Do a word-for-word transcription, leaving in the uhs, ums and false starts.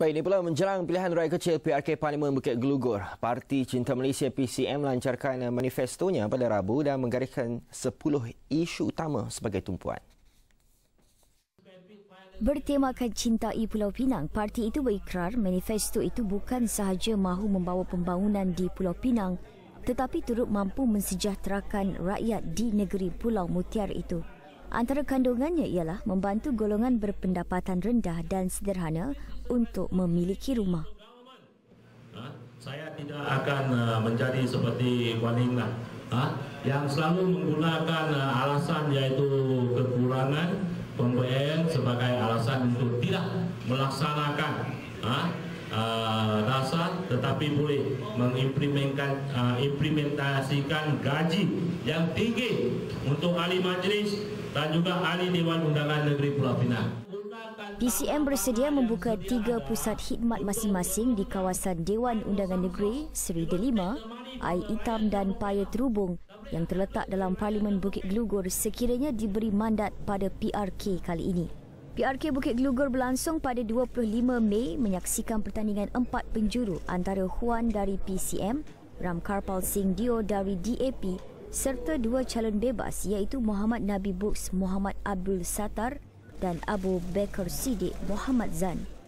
Baik, ini pula menjelang pilihan raya kecil P R K Parlimen Bukit Gelugur. Parti Cinta Malaysia P C M melancarkan manifestonya pada Rabu dan menggariskan sepuluh isu utama sebagai tumpuan. Bertemakan cintai Pulau Pinang, parti itu berikrar manifesto itu bukan sahaja mahu membawa pembangunan di Pulau Pinang tetapi turut mampu mensejahterakan rakyat di negeri Pulau Mutiara itu. Antara kandungannya ialah membantu golongan berpendapatan rendah dan sederhana untuk memiliki rumah. Saya tidak akan menjadi seperti Kuan Yin lah, yang selalu menggunakan alasan iaitu kekurangan pemberian sebagai alasan untuk tidak melaksanakan dasar tetapi boleh mengimplementasikan implementasikan gaji yang tinggi untuk ahli majlis dan juga ahli Dewan Undangan Negeri Pulau Pinang. P C M bersedia membuka tiga pusat khidmat masing-masing di kawasan Dewan Undangan Negeri, Seri Delima, Air Hitam dan Paya Terubung yang terletak dalam Parlimen Bukit Gelugur sekiranya diberi mandat pada P R K kali ini. P R K Bukit Gelugur berlangsung pada dua puluh lima Mei menyaksikan pertandingan empat penjuru antara Huan dari P C M, Ramkarpal Singh Dio dari D A P serta dua calon bebas iaitu Muhammad Nabi Buks Muhammad Abdul Sattar dan Abu Bakar Siddiq Muhammad Zan.